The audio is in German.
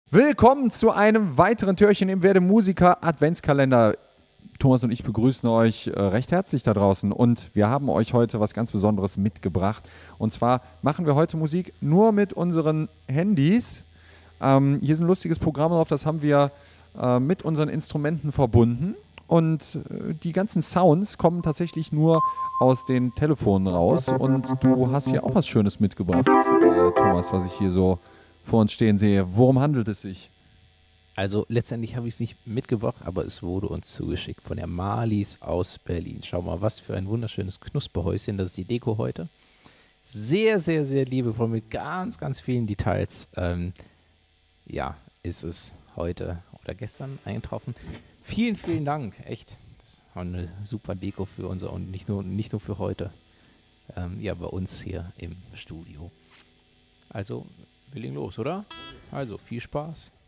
Willkommen zu einem weiteren Türchen im Werde Musiker Adventskalender. Thomas und ich begrüßen euch recht herzlich da draußen und wir haben euch heute was ganz Besonderes mitgebracht. Und zwar machen wir heute Musik nur mit unseren Handys. Hier ist ein lustiges Programm drauf, das haben wir mit unseren Instrumenten verbunden. Und die ganzen Sounds kommen tatsächlich nur aus den Telefonen raus. Und du hast hier auch was Schönes mitgebracht, Thomas, was ich hier so vor uns stehen sehe. Worum handelt es sich? Also letztendlich habe ich es nicht mitgebracht, aber es wurde uns zugeschickt von der Marlies aus Berlin. Schau mal, was für ein wunderschönes Knusperhäuschen. Das ist die Deko heute. Sehr, sehr, sehr liebevoll mit ganz, ganz vielen Details. Ja, ist es heute oder gestern eingetroffen. Vielen, vielen Dank. Echt. Das war eine super Deko für unser und nicht nur für heute. Ja, bei uns hier im Studio. Also, wir legen los, oder? Also, viel Spaß.